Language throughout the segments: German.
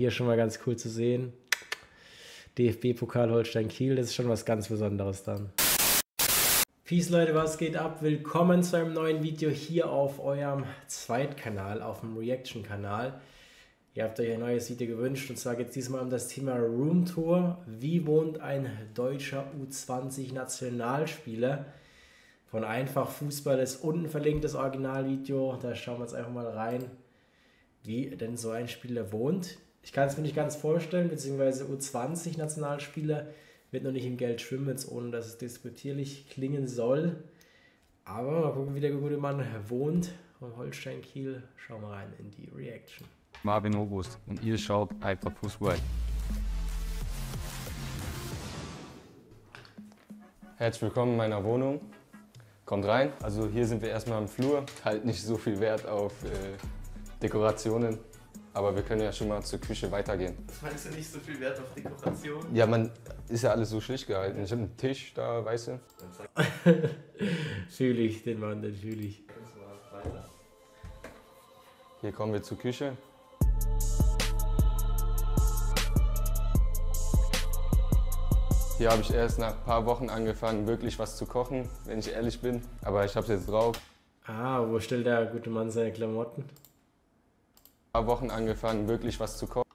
hier schon mal ganz cool zu sehen. DFB-Pokal Holstein-Kiel, das ist schon was ganz Besonderes dann. Peace Leute, was geht ab? Willkommen zu einem neuen Video hier auf eurem Zweitkanal, auf dem Reaction-Kanal. Ihr habt euch ein neues Video gewünscht und zwar geht es diesmal um das Thema Roomtour. Wie wohnt ein deutscher U20-Nationalspieler? Von Einfach Fußball ist unten verlinkt das Originalvideo. Da schauen wir jetzt einfach mal rein, wie denn so ein Spieler wohnt. Ich kann es mir nicht ganz vorstellen, beziehungsweise U20-Nationalspieler wird noch nicht im Geld schwimmen, jetzt ohne dass es disputierlich klingen soll. Aber mal gucken, wie der gute Mann wohnt. Von Holstein-Kiel schauen wir rein in die Reaction. Marvin August und ihr schaut Einfach Fußball. Herzlich willkommen in meiner Wohnung. Kommt rein. Also hier sind wir erstmal im Flur. Halt nicht so viel Wert auf Dekorationen. Aber wir können ja schon mal zur Küche weitergehen. Was meinst du, nicht so viel Wert auf Dekoration? Ja, ist ja alles so schlicht gehalten. Ich habe einen Tisch da, weißt du. Fühle ich den Mann, den fühle ich. Hier kommen wir zur Küche. Hier habe ich erst nach ein paar Wochen angefangen, wirklich was zu kochen, wenn ich ehrlich bin. Aber ich habe es jetzt drauf. Ah, wo stellt der gute Mann seine Klamotten? Ein paar Wochen angefangen, wirklich was zu kochen.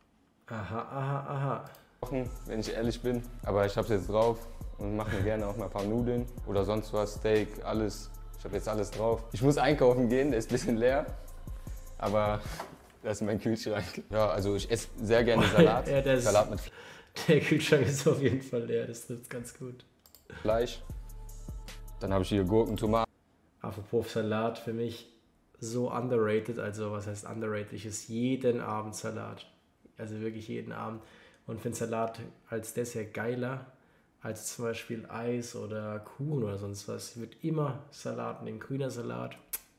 Aha. Wenn ich ehrlich bin. Aber ich habe es jetzt drauf und mache mir gerne auch mal ein paar Nudeln oder sonst was, Steak, alles. Ich habe jetzt alles drauf. Ich muss einkaufen gehen, der ist ein bisschen leer. Aber das ist mein Kühlschrank. Ja, also ich esse sehr gerne Salat. Ja, Salat mit der Kühlschrank ist auf jeden Fall leer, das trifft ganz gut. Fleisch. Dann habe ich hier Gurken, Tomaten. Apropos Salat, für mich so underrated, also was heißt underrated? Ich esse jeden Abend Salat, also wirklich jeden Abend und finde Salat als Dessert geiler als zum Beispiel Eis oder Kuchen oder sonst was. Ich würde immer Salat nehmen, grüner Salat.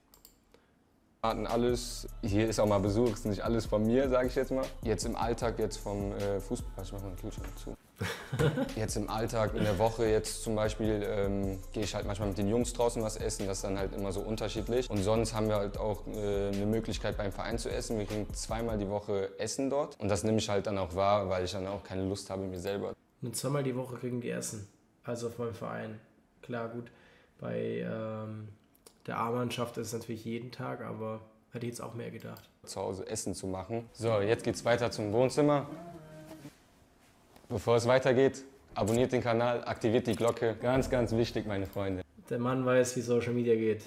Alles. Hier ist auch mal Besuch, ist nicht alles von mir, sage ich jetzt mal. Jetzt im Alltag, jetzt vom Fußball, ich mache mal den Kühlschrank zu. Jetzt im Alltag, in der Woche jetzt zum Beispiel, gehe ich halt manchmal mit den Jungs draußen was essen, das ist dann halt immer so unterschiedlich. Und sonst haben wir halt auch eine Möglichkeit beim Verein zu essen. Wir kriegen zweimal die Woche Essen dort und das nehme ich halt dann auch wahr, weil ich dann auch keine Lust habe, mir selber. Nur zweimal die Woche kriegen die Essen, also auf meinem Verein. Klar, gut, bei der A-Mannschaft ist es natürlich jeden Tag, aber hätte ich jetzt auch mehr gedacht. Zu Hause Essen zu machen. So, jetzt geht's weiter zum Wohnzimmer. Bevor es weitergeht, abonniert den Kanal, aktiviert die Glocke. Ganz, ganz wichtig, meine Freunde. Der Mann weiß, wie Social Media geht.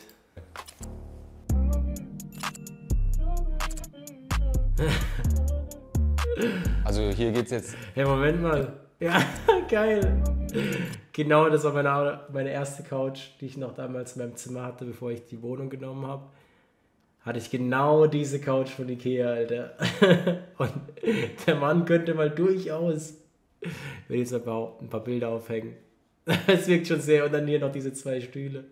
Also hier geht's jetzt... Hey, Moment mal. Ja, geil. Genau, das war meine erste Couch, die ich noch damals in meinem Zimmer hatte, bevor ich die Wohnung genommen habe. Hatte ich genau diese Couch von Ikea, Alter. Und der Mann könnte mal durchaus, ich will jetzt mal behaupten, ein paar Bilder aufhängen. Es wirkt schon sehr, und dann hier noch diese zwei Stühle.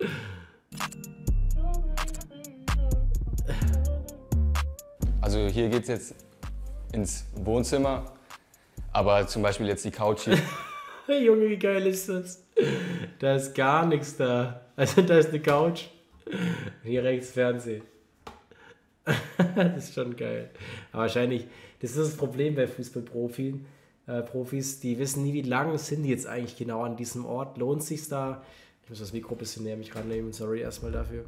Also hier geht's jetzt ins Wohnzimmer, aber zum Beispiel jetzt die Couch hier. Junge, wie geil ist das? Da ist gar nichts da. Also da ist eine Couch, hier rechts Fernsehen. Das ist schon geil. Aber wahrscheinlich, das ist das Problem bei Fußballprofis. Die wissen nie, wie lang sind die jetzt eigentlich genau an diesem Ort. Lohnt es sich da? Ich muss das Mikro ein bisschen näher mich rannehmen, sorry erstmal dafür.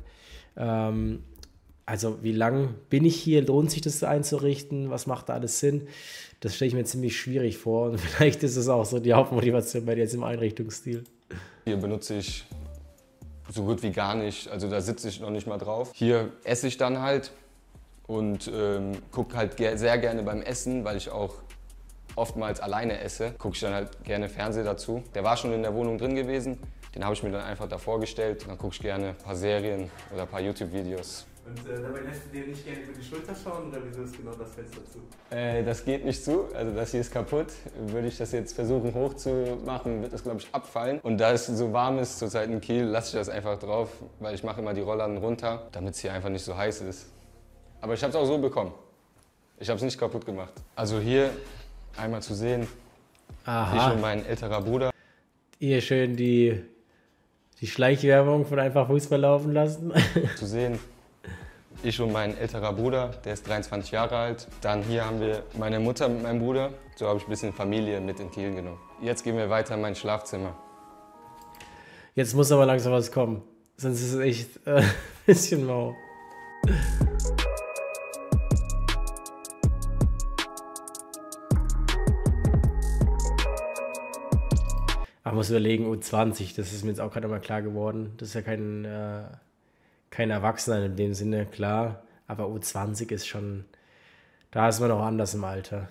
Also wie lang bin ich hier? Lohnt sich das einzurichten? Was macht da alles Sinn? Das stelle ich mir ziemlich schwierig vor und vielleicht ist es auch so die Hauptmotivation bei dir jetzt im Einrichtungsstil. Hier benutze ich so gut wie gar nicht, also da sitze ich noch nicht mal drauf. Hier esse ich dann halt und gucke halt sehr gerne beim Essen, weil ich auch oftmals alleine esse, gucke ich dann halt gerne Fernsehen dazu. Der war schon in der Wohnung drin gewesen, den habe ich mir dann einfach davor gestellt. Dann gucke ich gerne ein paar Serien oder ein paar YouTube-Videos. Und dabei lässt du dir nicht gerne über die Schulter schauen oder wieso ist genau das Fenster zu? Das geht nicht zu, also das hier ist kaputt. Würde ich das jetzt versuchen hochzumachen, wird das glaube ich abfallen. Und da es so warm ist zurzeit in Kiel, lasse ich das einfach drauf, weil ich mache immer die Rollladen runter, damit es hier einfach nicht so heiß ist. Aber ich habe es auch so bekommen. Ich habe es nicht kaputt gemacht. Also hier einmal zu sehen, hier schon mein älterer Bruder. Hier schön die Schleichwerbung von Einfach Fußball laufen lassen. Zu sehen, ich und mein älterer Bruder, der ist 23 Jahre alt. Dann hier haben wir meine Mutter mit meinem Bruder. So habe ich ein bisschen Familie mit in Kiel genommen. Jetzt gehen wir weiter in mein Schlafzimmer. Jetzt muss aber langsam was kommen. Sonst ist es echt ein bisschen mau. Ach, muss überlegen, U20, das ist mir jetzt auch gerade mal klar geworden. Das ist ja kein Erwachsener in dem Sinne, klar. Aber U20 ist schon, da ist man auch anders im Alter.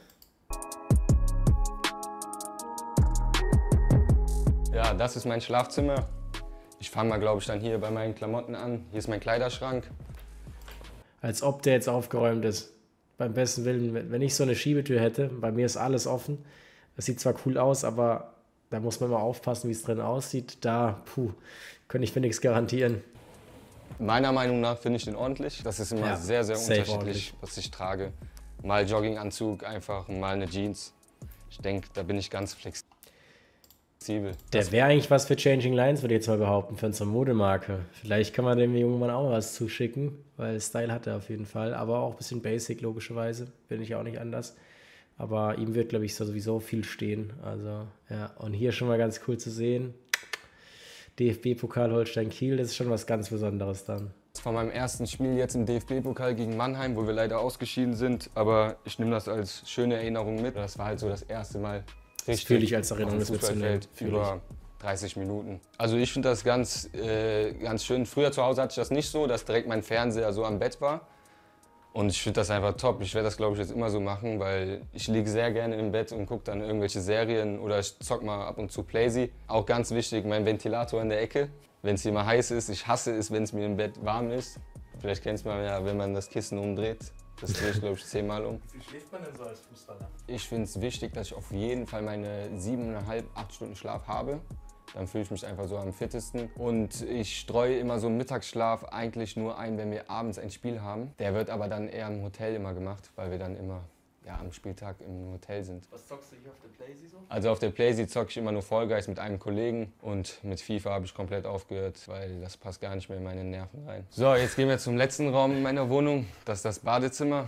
Ja, das ist mein Schlafzimmer. Ich fange mal, glaube ich, dann hier bei meinen Klamotten an. Hier ist mein Kleiderschrank. Als ob der jetzt aufgeräumt ist. Beim besten Willen, wenn ich so eine Schiebetür hätte, bei mir ist alles offen. Das sieht zwar cool aus, aber da muss man mal aufpassen, wie es drin aussieht. Da, könnte ich für nichts garantieren. Meiner Meinung nach finde ich den ordentlich. Das ist immer sehr, sehr unterschiedlich, ordentlich, was ich trage. Mal Jogginganzug einfach, mal eine Jeans. Ich denke, da bin ich ganz flexibel. Der wäre eigentlich was für Changing Lines, würde ich jetzt mal behaupten, für unsere Modemarke. Vielleicht kann man dem jungen Mann auch was zuschicken, weil Style hat er auf jeden Fall. Aber auch ein bisschen basic, logischerweise. Bin ich auch nicht anders. Aber ihm wird, glaube ich, sowieso viel stehen. Also, ja. Und hier schon mal ganz cool zu sehen. DFB-Pokal Holstein-Kiel, das ist schon was ganz Besonderes dann. Von meinem ersten Spiel jetzt im DFB-Pokal gegen Mannheim, wo wir leider ausgeschieden sind. Aber ich nehme das als schöne Erinnerung mit. Das war halt so das erste Mal richtig. Fühle ich als Erinnerung, das mitzunehmen. Über 30 Minuten. Also ich finde das ganz schön. Früher zu Hause hatte ich das nicht so, dass direkt mein Fernseher so am Bett war. Und ich finde das einfach top. Ich werde das, glaube ich, jetzt immer so machen, weil ich liege sehr gerne im Bett und gucke dann irgendwelche Serien oder ich zock mal ab und zu Playsee. Auch ganz wichtig, mein Ventilator in der Ecke. Wenn es hier mal heiß ist, ich hasse es, wenn es mir im Bett warm ist. Vielleicht kennt man ja, wenn man das Kissen umdreht. Das drehe ich, glaube ich, 10-mal um. Wie schläft man denn so als Fußballer? Ich finde es wichtig, dass ich auf jeden Fall meine 7,5, 8 Stunden Schlaf habe. Dann fühle ich mich einfach so am fittesten. Und ich streue immer so einen Mittagsschlaf eigentlich nur ein, wenn wir abends ein Spiel haben. Der wird aber dann eher im Hotel immer gemacht, weil wir dann immer am Spieltag im Hotel sind. Was zockst du hier auf der Playsee so? Also auf der Playsee zocke ich immer nur Fall Guys mit einem Kollegen und mit FIFA habe ich komplett aufgehört, weil das passt gar nicht mehr in meine Nerven rein. So, jetzt gehen wir zum letzten Raum in meiner Wohnung. Das ist das Badezimmer.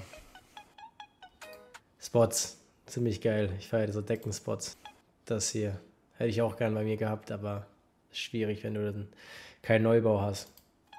Spots, ziemlich geil. Ich feiere so Deckenspots. Das hier hätte ich auch gern bei mir gehabt, aber schwierig, wenn du dann keinen Neubau hast.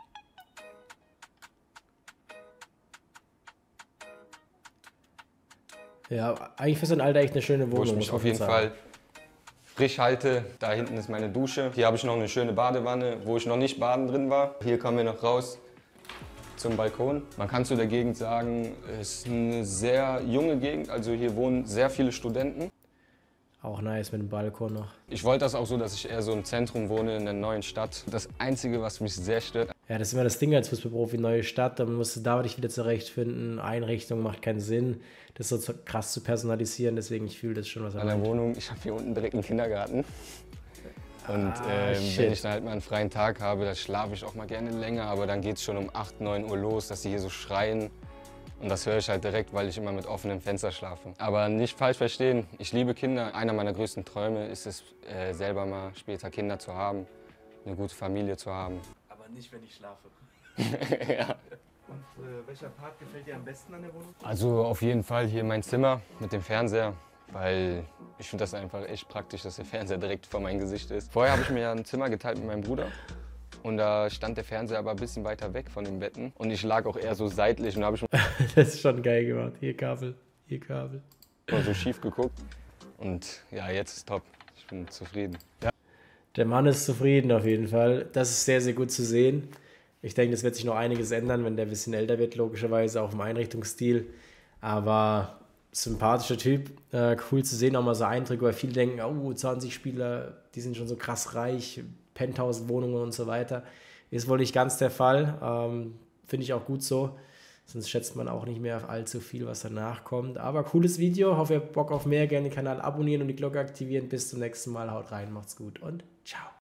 Ja, eigentlich für so ein Alter echt eine schöne Wohnung. Wo ich mich auf jeden Fall frisch halte. Da hinten ist meine Dusche. Hier habe ich noch eine schöne Badewanne, wo ich noch nicht baden drin war. Hier kommen wir noch raus zum Balkon. Man kann zu der Gegend sagen, es ist eine sehr junge Gegend. Also hier wohnen sehr viele Studenten. Auch nice mit dem Balkon noch. Ich wollte das auch so, dass ich eher so im Zentrum wohne, in der neuen Stadt. Das Einzige, was mich sehr stört. Ja, das ist immer das Ding als Fußballprofi, neue Stadt, dann musst du da dich wieder zurechtfinden. Einrichtung macht keinen Sinn, das so krass zu personalisieren, deswegen ich fühle das schon, was er meint. In der meint. Wohnung, ich habe hier unten direkt einen Kindergarten. Und wenn ich dann halt mal einen freien Tag habe, dann schlafe ich auch mal gerne länger, aber dann geht es schon um 8, 9 Uhr los, dass die hier so schreien. Und das höre ich halt direkt, weil ich immer mit offenem Fenster schlafe. Aber nicht falsch verstehen, ich liebe Kinder. Einer meiner größten Träume ist es, selber mal später Kinder zu haben, eine gute Familie zu haben. Aber nicht, wenn ich schlafe. Ja. Und welcher Part gefällt dir am besten an der Wohnung? Also auf jeden Fall hier mein Zimmer mit dem Fernseher, weil ich finde das einfach echt praktisch, dass der Fernseher direkt vor meinem Gesicht ist. Vorher habe ich mir ja ein Zimmer geteilt mit meinem Bruder. Und da stand der Fernseher aber ein bisschen weiter weg von den Betten. Und ich lag auch eher so seitlich und da habe ich Das ist schon geil gemacht. Hier Kabel, hier Kabel. mal so schief geguckt. Und ja, jetzt ist top. Ich bin zufrieden. Ja. Der Mann ist zufrieden auf jeden Fall. Das ist sehr, sehr gut zu sehen. Ich denke, das wird sich noch einiges ändern, wenn der ein bisschen älter wird, logischerweise, auch im Einrichtungsstil. Aber sympathischer Typ, cool zu sehen, auch mal so Eindrücke, weil viele denken, oh, 20 Spieler, die sind schon so krass reich, Penthouse-Wohnungen und so weiter. Ist wohl nicht ganz der Fall, finde ich auch gut so, sonst schätzt man auch nicht mehr allzu viel, was danach kommt. Aber cooles Video, hoffe ihr habt Bock auf mehr, gerne den Kanal abonnieren und die Glocke aktivieren. Bis zum nächsten Mal, haut rein, macht's gut und ciao.